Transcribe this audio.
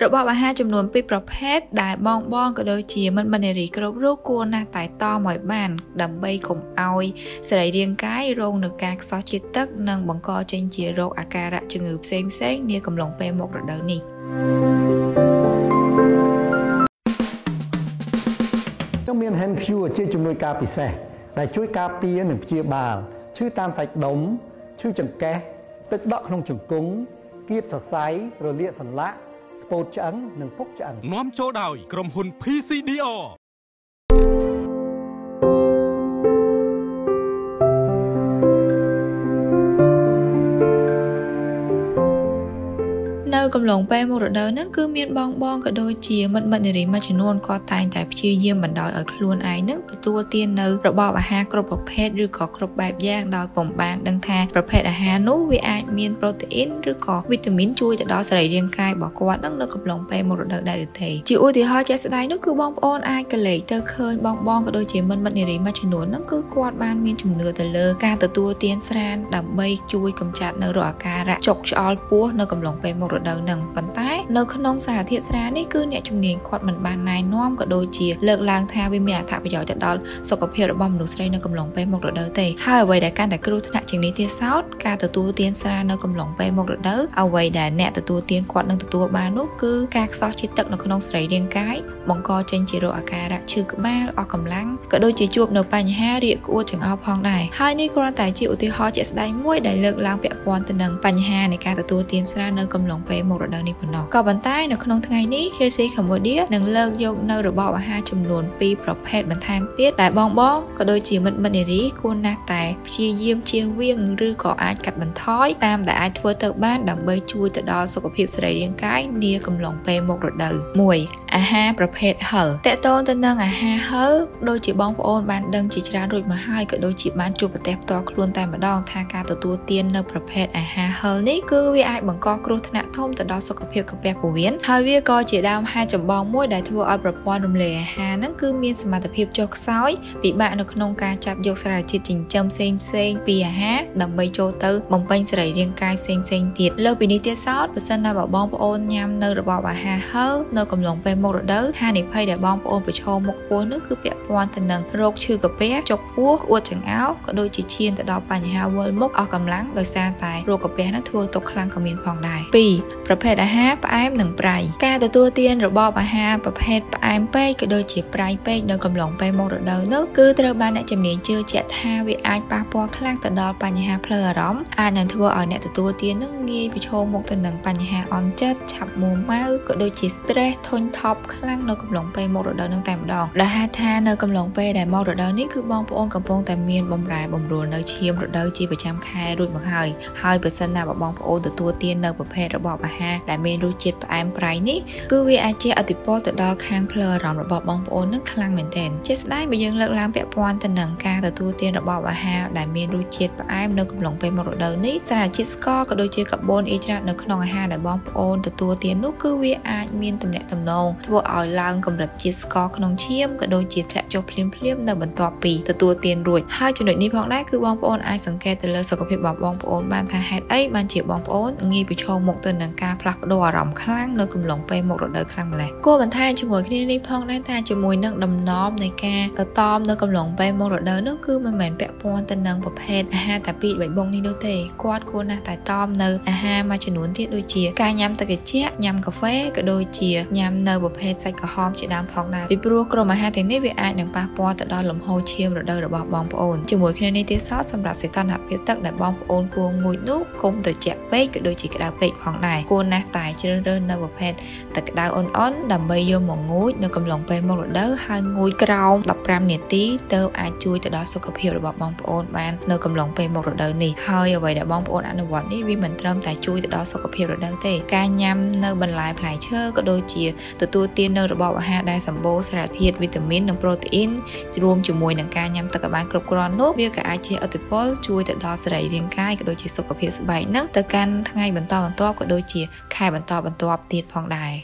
របស់អាហារចំនួន2ប្រភេទដែលបងក៏ដូចជាមិត្តនារីគ្រប់រូបគួរណាស់តែតមឲ្យបានដើម្បីកុំឲ្យសរីរាង្គកាយរងនឹងការខ្សោះជាតិទឹកនិងបង្កចេញជារោគអាការៈជំងឺផ្សេងនាកំឡុងពេលមករដូវនេះខ្ញុំមាន Hand Q ជាជំនួយការពិសេសដែលជួយការពារនិងព្យាបាលឈឺតាមសាច់ដុំឈឺចង្កេះទឹកដក់ក្នុងជង្គង់គៀបសរសៃរលាកសន្លាក់ស្ពោតឆ្អឹងនិងពុកឆ្អឹងនាំចូលដោយក្រុមហ៊ុន PCDR នៅកំឡុងពេលមករដូវហ្នឹងគឺមានបងក៏ដូចជាមិត្តនារីមួយចំនួនក៏តែងតែព្យាយាមបណ្ដោយឲ្យខ្លួនឯងហ្នឹងទទួលទាននៅរបបអាហារគ្រប់ប្រភេទឬក៏គ្រប់បែបយ៉ាងដោយពុំបានដឹងថាប្រភេទអាហារនោះវាអាចមានប្រូតេអ៊ីនឬក៏វីតាមីនជួយទៅដល់សរីរាង្គកាយរបស់គាត់ហ្នឹងនៅកំឡុងពេលមរដូវដែរឬទេជាឧទាហរណ៍ជាក់ស្ដែងនោះគឺបងប្អូនអាចកលេចទៅឃើញបងក៏ដូចជាមិត្តនារីមួយចំនួនហ្នឹងគឺគាត់បានមានជំនឿទៅលើការទទួលទានស្រានដើម្បីជួយកម្ចាត់នៅរោគអាការៈចុកឆ្អល់ពោះនៅកំឡុងពេលមករដូវនឹងប៉ុន្តែនៅក្នុងសារធាតុស្រានេះគឺអ្នកជំនាញគាត់មិនបានណែនាំក៏ដូចជាលើកឡើងថាវាមានអត្ថប្រយោជន៍ទៅដល់សុខភាពរបស់មនុស្សស្រីនៅកំឡុងពេលមករដូវទេហើយអ្វីដែលកាន់តែគ្រោះថ្នាក់ជាងនេះទៀតសោតការទទួលទានស្រានៅកំឡុងពេលមករដូវអ្វីដែលអ្នកទទួលទានគាត់នឹងទទួលបាននោះគឺការខ្សោះជាតិទឹកនៅក្នុងសរីរាង្គកាយបង្កចេញជារោគអាការៈឈឺក្បាលអស់កម្លាំងក៏ដូចជាជួបនៅបញ្ហារាគក្អួតចង្អោរផងដែរហើយនេះគ្រាន់តែជាឧទាហរណ៍ជាក់ស្ដែងមួយដែលលើកឡើងពាក់ព័ន្ធទៅនឹងបញ្ហានៃការទទួលទានស្រានៅកំឡុងពេលមករដូវនេះប៉ុណ្ណោះក៏ប៉ុន្តែនៅក្នុងថ្ងៃនេះ HC Cambodia នឹងលើកយកនៅរបបអាហារចំនួន2ប្រភេទបន្ថែមទៀតដែលបងក៏ដូចជាមិត្តនារីគួរណាស់តែព្យាយាមជៀសវាងឬក៏អាចកាត់បន្ថយតាមដែលអាចធ្វើទៅបានដើម្បីជួយទៅដល់សុខភាពសរីរាង្គកាយនាកំឡុងពេលមករដូវ1អាហារប្រភេទហឹរតកតងទៅនឹងអាហារហឹរដូចជាបងប្អូនបានដឹងជាច្រើនរួចមកហើយក៏ដូចជាបានជួបប្រទះផ្ទាល់ខ្លួនតែម្ដងថាការទទួលទាននៅប្រភេទអាហារហឹរនេះគឺវាអាចបង្កគ្រោះថ្នាក់ធំទៅដល់សុខភាពកាពះពោះវៀនហើយវាក៏ជាដើមហេតុចម្បងមួយដែលធ្វើឲ្យប្រព័ន្ធរំលាយអាហារហ្នឹងគឺមានសមត្ថភាពចុះខ្សោយពិបាកនៅក្នុងការចាប់យកសារជាតិចិញ្ចឹមផ្សេងពីអាហារដើម្បីចូលទៅបំពេញសរីរាង្គកាយផ្សេងទៀតលើពីនេះទៀតសោតបើសិនណាបងប្អូនញ៉ាំនៅរបបអាហារហឹរនៅកំឡុងពេលមករដូវហានិភ័យដែលបងប្អូនប្រឈមមុខខ្ពស់នោះគឺពាក់ព័ន្ធទៅនឹងរោគឈឺកាពះចុកពោះក្អួតចង្អោរក៏ដូចជាឈានទៅដល់បញ្ហាវិលមុខអស់កម្លាំងដោយសារតែរោគកាពះហ្នឹងធ្វើទុក្ខខ្លាំងក៏មានផងដែរ2ប្រភេទអាហារផ្អែមនិងប្រៃការទទួលទានរបបអាហារប្រភេទផ្អែមពេកក៏ដូចជាប្រៃពេកនៅកំឡុងពេលមករដូវនោះគឺត្រូវបានអ្នកជំនាញជឿជាក់ថាវាអាចប៉ះពាល់ខ្លាំងទៅដល់បញ្ហាផ្លូវអារម្មណ៍អាចនឹងធ្វើឲ្យអ្នកទទួលទាននឹងងាយប្រឈមមុខទៅនឹងបញ្ហាអន់ចិត្តឆាប់មួម៉ៅក៏ដូចជា stress ធុញថប់ខ្លាំងនៅកំឡុងពេលមករដូវនឹងតែម្ដងដែលហេតុថានៅកំឡុងពេលដែលមករដូវនេះគឺបងប្អូនកំពុងតែមានបំរែបំរួលនៅឈាមរដូវជាប្រចាំខែរួចមកហើយបើសិនណាបងប្អូនទទួលទាននៅប្រភេទរបបអាហារដែលមានរសជាតិផ្អែមប្រៃនេះគឺវាអាចជះឥទ្ធិពលទៅដល់ខាងផ្លូវអារម្មណ៍របស់បងប្អូននឹងខ្លាំងមែនទែនជាស្ដែងបើយើងលើកឡើងពាក់ព័ន្ធទៅនឹងការទទួលទានរបបអាហារដែលមានរសជាតិផ្អែមនៅកំឡុងពេលមករដូវនេះសារជាតិស្ករក៏ដូចជាកាបូនអ៊ីដ្រាតនៅក្នុងអាហារដែលបងប្អូនទទួលទាននោះគឺវាអាចមានទំនាក់ទំនងធ្វើឲ្យឡើងកម្រិតជាតិស្ករក្នុងឈាមក៏ដូចជាធ្លាក់ចុះភ្លាមនៅបន្ទាប់ពីទទួលទានរួចហើយចំណុចនេះផងដែរគឺបងប្អូនអាចសង្កេតទៅលើសុខភាពរបស់បងប្អូនបានថាហេតុអីបានជាបងប្អូនងាយប្រឈមមុខទៅនឹងការផ្លាស់ប្ដូរអារម្មណ៍ខ្លាំងនៅកំឡុងពេលមករដូវខ្លាំងម្ល៉េះគួរបន្ថែមជាមួយគ្នានេះផងដែរថាជាមួយនឹងដំណំនៃការតមនៅកំឡុងពេលមករដូវនោះគឺមិនមែនពាក់ព័ន្ធទៅនឹងប្រភេទអាហារតែពីរបីបងនេះនោះទេគាត់គួរណាស់តែតមនៅអាហារមួយចំនួនទៀតដូចជាការញ៉ាំទឹកត្រជាក់ញ៉ាំកាហ្វេក៏ដូចជាញ៉ាំនៅប្រភេទសាច់ក្រហមជាដើមផងដែរពីព្រោះក្រុមអាហារទាំងនេះវាអាចនឹងប៉ះពាល់ទៅដល់លំហូរឈាមរដូវរបស់បងប្អូនជាមួយគ្នានេះទៀតសោះសម្រាប់សីតុណ្ហភាពទឹកដែលបងប្អូនគួរងូតនោះកុំត្រជាក់ពេកក៏ដូចជាក្តៅពេកផងដែរគួរណាស់តែជ្រើសរើសនៅប្រភេទទឹកក្តៅអ៊ុនៗដើម្បីយកមកងូតនៅកំឡុងពេលមករដូវហើយងូតក្រោម15នាទីទើបអាចជួយទៅដល់សុខភាពរបស់បងប្អូនបាននៅកំឡុងពេលមករដូវនេះហើយអ្វីដែលបងប្អូនអនុវត្តនេះវាមិនត្រឹមតែជួយទៅដល់សុខភាពរដូវទេការញ៉ាំនៅបន្លែផ្លែឈើក៏ដូចជាទទួលទាននៅរបបអាហារដែលសម្បូរសារធាតុវីតាមីននិងប្រូតេអ៊ីនរួមជាមួយនឹងការញ៉ាំទឹកឲ្យបានគ្រប់គ្រាន់នោះវាក៏អាចជះឥទ្ធិពលជួយទៅដល់សរីរាង្គកាយក៏ដូចជាសុខភាពស្បែកនឹងទៅកាន់ថ្ងៃបន្តបន្ទាប់ក៏ដូចជាខែបន្តបន្ទាប់ទៀតផងដែរ